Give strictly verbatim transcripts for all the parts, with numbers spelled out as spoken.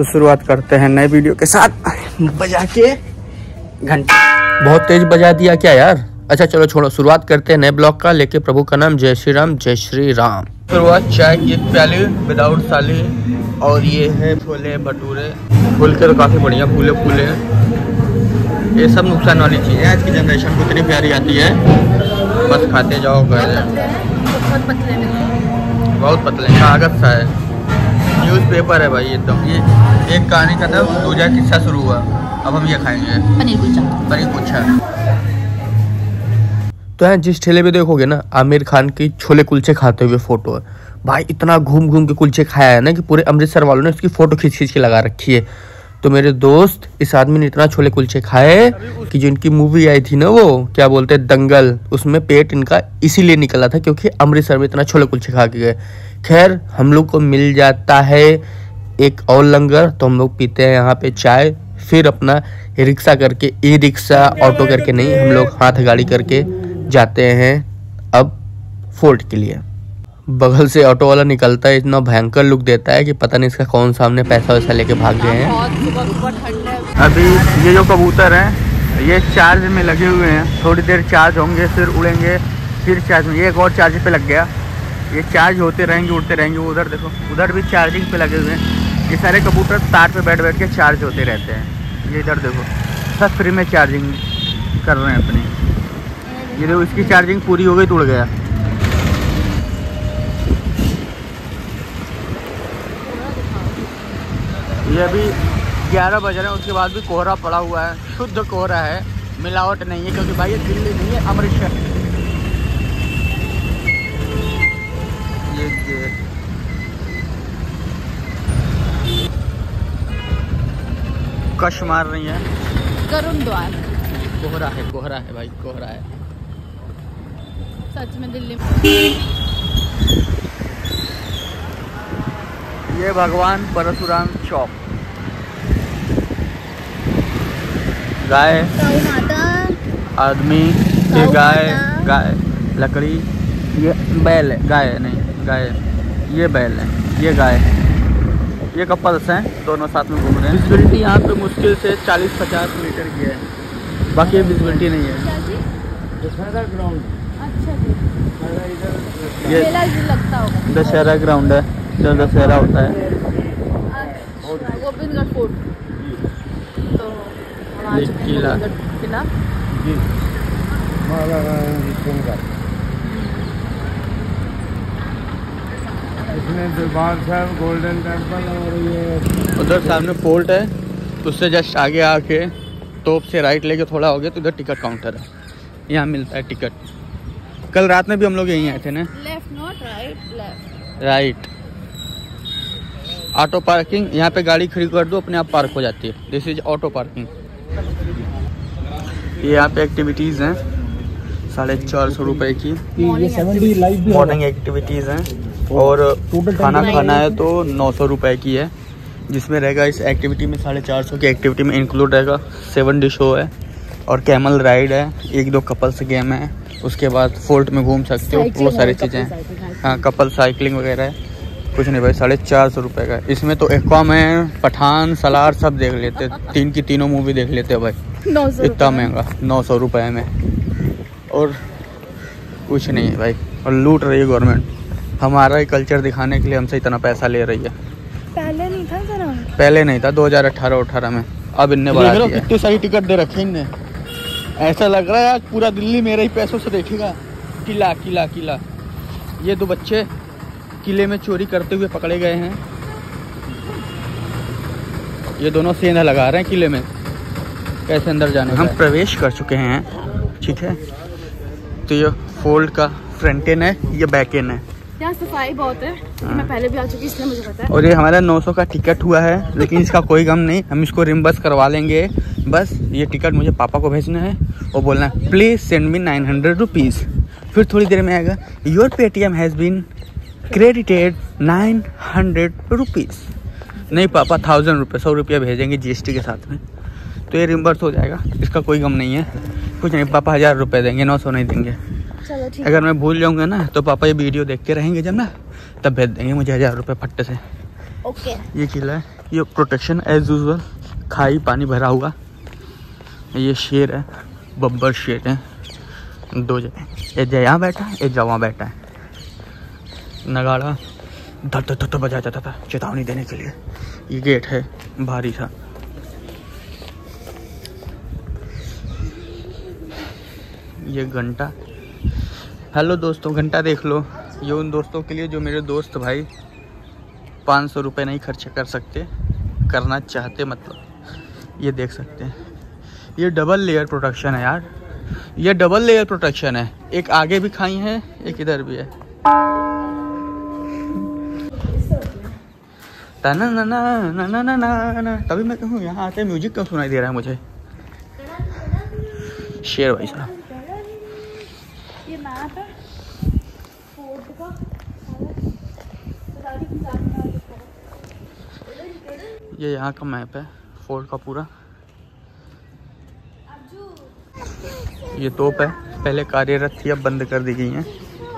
तो शुरुआत करते हैं नए वीडियो के साथ। बजा के घंटा बहुत तेज बजा दिया क्या यार। अच्छा चलो छोड़ो, शुरुआत करते हैं नए ब्लॉग का। लेके प्रभु का नाम, जय श्री राम जय श्री राम। शुरुआत चाय की प्याली विदाउट साली, और ये है छोले भटूरे। फूल के तो काफ़ी बढ़िया फूले फूले हैं। ये सब नुकसान वाली चीज़ें आज की जनरेशन को इतनी प्यारी आती है, बस खाते जाओ गए। बहुत पतले बहुत पतले कागज सा है, न्यूज़पेपर है भाई एकदम। ये एक कहानी का था, दूसरा किस्सा शुरू हुआ, अब हम ये खाएंगे पनीर कुलचा। पनीर कुलचा। तो है जिस ठेले पे देखोगे ना, आमिर खान की छोले कुलचे खाते हुए फोटो है भाई। इतना घूम घूम के कुलचे खाया है ना कि पूरे अमृतसर वालों ने उसकी फोटो खींच खींच के लगा रखी है। तो मेरे दोस्त, इस आदमी ने इतना छोले कुलचे खाए कि जो इनकी मूवी आई थी ना, वो क्या बोलते हैं दंगल, उसमें पेट इनका इसीलिए निकला था क्योंकि अमृतसर में इतना छोले कुलचे खा के गए। खैर हम लोग को मिल जाता है एक और लंगर, तो हम लोग पीते हैं यहाँ पे चाय, फिर अपना रिक्शा करके, ई रिक्शा ऑटो करके नहीं, हम लोग हाथ गाड़ी करके जाते हैं अब फोर्ट के लिए। बगल से ऑटो वाला निकलता है, इतना भयंकर लुक देता है कि पता नहीं इसका कौन सा हमने पैसा वैसा लेके भाग गए हैं। अभी ये जो कबूतर हैं ये चार्ज में लगे हुए हैं, थोड़ी देर चार्ज होंगे फिर उड़ेंगे, फिर चार्ज में। एक और चार्ज पे लग गया, ये चार्ज होते रहेंगे उड़ते रहेंगे। उधर देखो, उधर भी चार्जिंग पे लगे हुए हैं। ये सारे कबूतर तार पे बैठ बैठ के चार्ज होते रहते हैं। ये इधर देखो सब फ्री में चार्जिंग कर रहे हैं अपनी। ये देखो इसकी चार्जिंग पूरी हो गई तो उड़ गया। ये अभी ग्यारह बज रहे हैं, उसके बाद भी कोहरा पड़ा हुआ है, शुद्ध कोहरा है, मिलावट नहीं है, क्योंकि भाई ये दिल्ली नहीं है, अमृतसर। ये गेट कश मार रही है, गरुड़ द्वार। कोहरा है, कोहरा है भाई, कोहरा है सच में दिल्ली में। ये भगवान परशुराम चौक। गाय, आदमी, ये गाय, गाय, लकड़ी, ये बैल है, गाय नहीं गाय, ये बैल है, ये गाय, ये कपल्स हैं, दोनों साथ में घूम रहे हैं। विजिबिलिटी यहाँ पे मुश्किल से चालीस पचास मीटर की है, बाकी विजिबिलिटी नहीं है। अच्छा जी, ये मेला लगता होगा, दशहरा ग्राउंड है, जब दशहरा होता है। गोविंदगढ़ फोर्ट, तो ये किला किला इसमें दरबार साहब, गोल्डन टेम्पल, और ये उधर सामने फोर्ट है, उससे जस्ट आगे आके तोप से राइट लेके थोड़ा हो गया तो इधर टिकट काउंटर है, यहाँ मिलता है टिकट। कल रात में भी हम लोग यहीं आए थे ना। Left not right, left right. Auto parking, यहाँ पे गाड़ी खड़ी कर दो अपने आप पार्क हो जाती है। This is auto parking. ये यहाँ पे एक्टिविटीज़ हैं साढ़े चार सौ रुपये की, मॉर्निंग एक्टिविटीज़ हैं, और खाना खाना है तो नौ सौ रुपये की है, जिसमें रहेगा इस एक्टिविटी में साढ़े चार सौ की एक्टिविटी में इंक्लूड रहेगा सेवन डी शो है, और कैमल राइड है, एक दो कपल्स गेम है, उसके बाद फोर्ट में घूम सकते हो, वो सारी चीज़ें हैं। हाँ, कपल साइकिलिंग वगैरह है। कुछ नहीं भाई, साढ़े चार सौ रुपये का। इसमें तो एक्वामैन, पठान, सलार सब देख लेते, तीन की तीनों मूवी देख लेते भाई। इतना महंगा नौ सौ रुपये में, और कुछ नहीं है भाई। और लूट रही है गवर्नमेंट, हमारा ही कल्चर दिखाने के लिए हमसे इतना पैसा ले रही है। पहले नहीं था जरा, पहले नहीं था, दो हज़ार अठारह अठारह में, अब इनने बढ़ा दिया। कितनी सारी टिकट दे रखे इनने, ऐसा लग रहा है आज पूरा दिल्ली मेरे ही पैसों से देखेगा। किला किला किला, ये दो बच्चे किले में चोरी करते हुए पकड़े गए हैं। ये दोनों सेंधा लगा रहे हैं किले में, कैसे अंदर जाने। हम प्रवेश कर चुके हैं, ठीक है। तो ये फोल्ड का फ्रंट एंड है, ये बैक एंड है। यहाँ सफाई बहुत है, मैं पहले भी आ चुकी इसलिए मुझे पता है। और ये हमारा नौ सौ का टिकट हुआ है, लेकिन इसका कोई गम नहीं, हम इसको रिम्बर्स करवा लेंगे। बस ये टिकट मुझे पापा को भेजना है और बोलना है please send me nine hundred rupees. फिर थोड़ी देर में आएगा your Paytm has been credited nine hundred rupees. नहीं पापा, थाउजेंड रुपये, सौ रुपया भेजेंगे जीएसटी के साथ में, तो ये रिम्बर्स हो जाएगा, इसका कोई गम नहीं है। कुछ नहीं, पापा हज़ार रुपये देंगे, नौ सौ नहीं देंगे। चलो ठीक। अगर मैं भूल जाऊंगा ना तो पापा ये वीडियो देखते रहेंगे जब ना, तब भेज देंगे मुझे हज़ार रुपये फट्टे से। ओके। ये किला है, ये प्रोटेक्शन एज यूजुअल, खाई पानी भरा हुआ। ये शेर है, बब्बर शेर है, दो जगह, एक यहाँ बैठा है, एक वहाँ बैठा है। नगाड़ा धर धर धर बजाया जाता था चेतावनी देने के लिए। ये गेट है भारी सा। ये घंटा, हेलो दोस्तों, घंटा देख लो। ये उन दोस्तों के लिए जो मेरे दोस्त भाई पाँच सौ रुपये नहीं खर्च कर सकते, करना चाहते मतलब। ये देख सकते हैं, ये डबल लेयर प्रोटेक्शन है यार, ये डबल लेयर प्रोटेक्शन है। एक आगे भी खाई है, एक इधर भी है। ना ना ना ना ना ना ना ना, तभी मैं कहूँ यहाँ आते म्यूजिक क्यों सुनाई दे रहा है मुझे। शेर भाई साहब, ये मैप है फोर्ट का। ये यहाँ का मैप है फोर्ट का पूरा। ये तोप है, पहले कार्यरत थी, अब बंद कर दी गई है।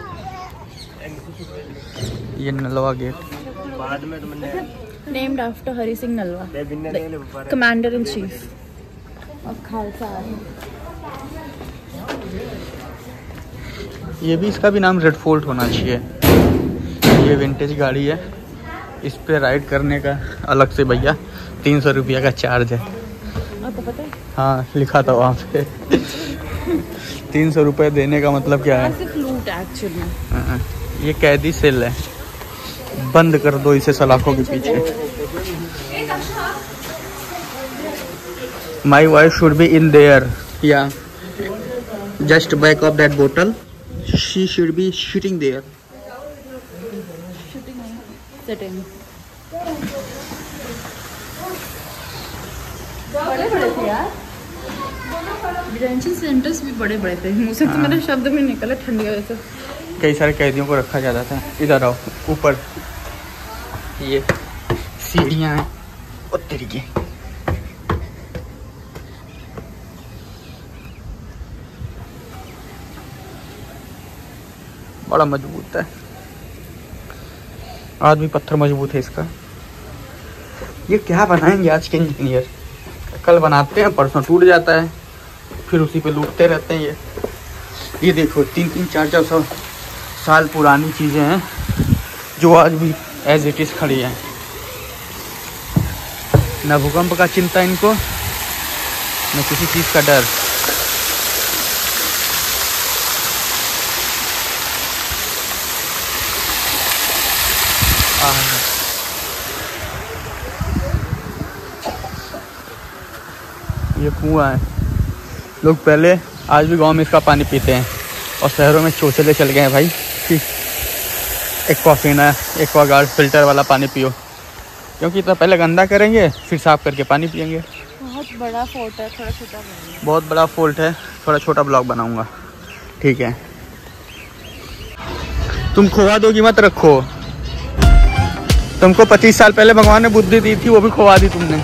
ये Nalwa gate, named after Hari Singh Nalwa, commander in chief of Khalsa army. ये भी, इसका भी नाम रेड फोर्ट होना चाहिए। ये विंटेज गाड़ी है, इस पे राइड करने का अलग से भैया तीन सौ रुपया का चार्ज है। आपको पता है? हाँ लिखा था वहाँ पे। तीन सौ रुपये देने का मतलब क्या है? सिर्फ लूट एक्चुअली में। हाँ, ये कैदी सेल है, बंद कर दो इसे सलाखों के पीछे। My wife should be in there, या जस्ट बैक ऑफ दैट बोतल, she should be sitting there. Sitting बड़े बड़े थे यार, डिटेंशन सेंटर्स भी बड़े बड़े थे। मुझे तो मेरे शब्द में निकला ठंडी वजह से। कई सारे कैदियों को रखा जाता था। इधर आओ, ऊपर ये सीढ़ियाँ हैं और तरीके। बड़ा मजबूत है, आज भी पत्थर मजबूत है इसका। ये क्या बनाएंगे आज के इंजीनियर, कल बनाते हैं परसों टूट जाता है, फिर उसी पे लूटते रहते हैं। ये ये देखो तीन तीन चार चार सौ साल पुरानी चीज़ें हैं जो आज भी एज इट इज़ खड़ी हैं। न भूकंप का चिंता इनको, न किसी चीज़ का डर। ये कुआं है, लोग पहले आज भी गांव में इसका पानी पीते हैं, और शहरों में चोचले चल गए हैं भाई कि एक्वाफिना, एक्वागार्ड फिल्टर वाला पानी पियो, क्योंकि तो पहले गंदा करेंगे फिर साफ करके पानी पियेंगे। बहुत बड़ा फोर्ट है, थोड़ा छोटा बहुत बड़ा फोर्ट है, थोड़ा छोटा ब्लॉग बनाऊंगा, ठीक है। तुम खोवा दोगी मत रखो, तुमको पच्चीस साल पहले भगवान ने बुद्धि दी थी, वो भी खोवा दी तुमने।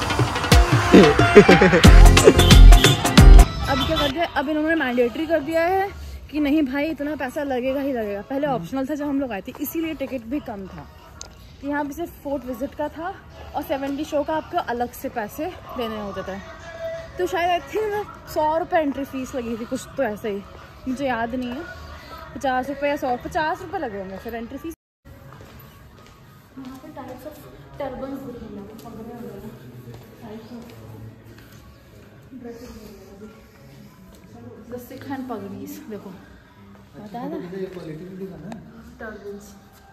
अब क्या कर दिया, अब इन्होंने मैंडेटरी कर दिया है कि नहीं भाई इतना पैसा लगेगा ही लगेगा। पहले ऑप्शनल था जब हम लोग आए थे, इसीलिए टिकट भी कम था। यहाँ पे सिर्फ फोर्ट विजिट का था और सेवेंटी शो का आपको अलग से पैसे देने होते थे। तो शायद आई थिंक सौ रुपये एंट्री फीस लगी थी, कुछ तो ऐसे ही, मुझे याद नहीं है, पचास रुपये या सौ पचास रुपये लगे होंगे फिर एंट्री फीस। यहाँ पे टाइप्स ऑफ टर्बन्स दिखेंगे आपको, पगड़े वगैरह टाइप्स ऑफ ड्रेसेस वगैरह, द सिख हैंड पगड़ीज देखो, बताया ना टर्बन्स।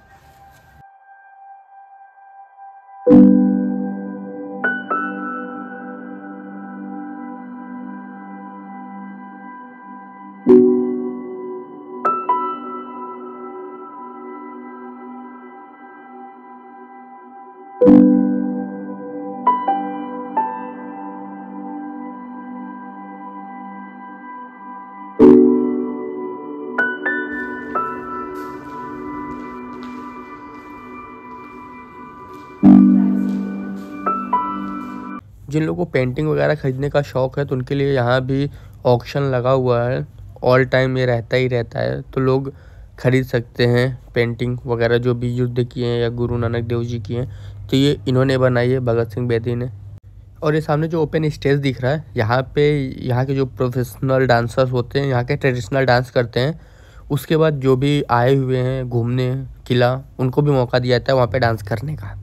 जिन लोगों को पेंटिंग वगैरह ख़रीदने का शौक़ है तो उनके लिए यहाँ भी ऑक्शन लगा हुआ है, ऑल टाइम ये रहता ही रहता है, तो लोग खरीद सकते हैं पेंटिंग वगैरह जो भी युद्ध की हैं या गुरु नानक देव जी की हैं। तो ये इन्होंने बनाई है, भगत सिंह बेदी ने। और ये सामने जो ओपन स्टेज दिख रहा है, यहाँ पे यहाँ के जो प्रोफेशनल डांसर्स होते हैं, यहाँ के ट्रेडिशनल डांस करते हैं। उसके बाद जो भी आए हुए हैं घूमने किला, उनको भी मौका दिया जाता है वहाँ पे डांस करने का।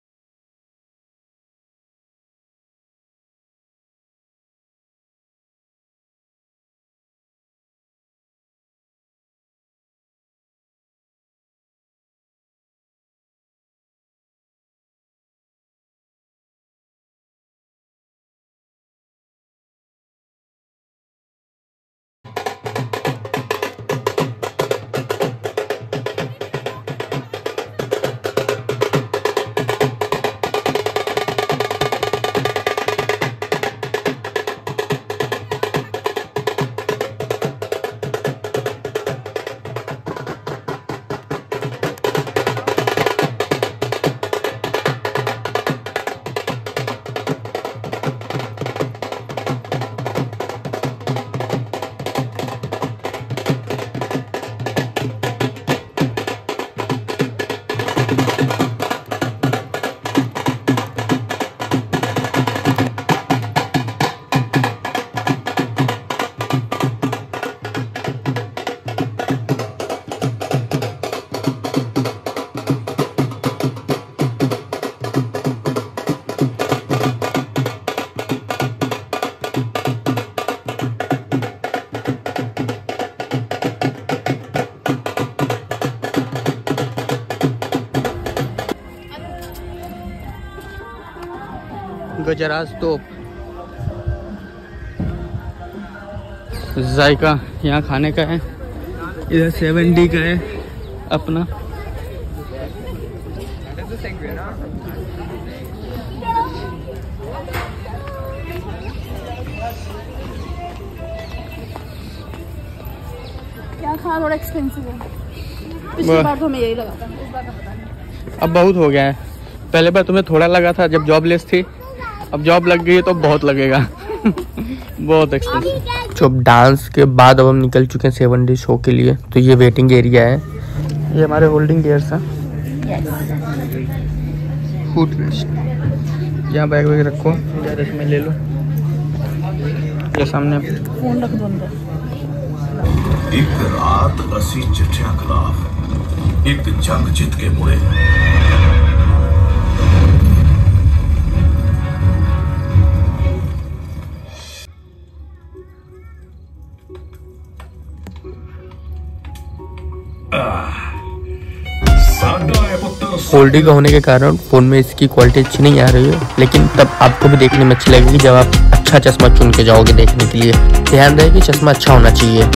गजराज तोप जायका यहाँ खाने का है, इधर सेवन डी का है अपना। क्या खाना थोड़ा एक्सपेंसिव है, पिछली बार तो हमें यही लगा था, इस बार का पता नहीं। अब बहुत हो गया है, पहले बार तुम्हें थोड़ा लगा था जब जॉबलेस थी, अब जॉब लग गई है तो बहुत लगेगा। बहुत एक्सपेंसिव। तो डांस के बाद अब हम निकल चुके हैं सेवन डे शो के लिए। तो ये वेटिंग एरिया है, ये हमारे होल्डिंग गियर्स हैं। फूड रेस्ट, यहाँ बैग वैग रखो, डायरेक्ट में ले लो। ये सामने फोन रख दो अंदर। एक रात असी चिट्ठियां खिलाफ एक जंग जित के मुड़े। फोर डी का होने के कारण फ़ोन में इसकी क्वालिटी अच्छी नहीं आ रही है, लेकिन तब आपको भी देखने में अच्छी लगेगी जब आप अच्छा चश्मा चुन के जाओगे देखने के लिए। ध्यान रहे कि चश्मा अच्छा होना चाहिए।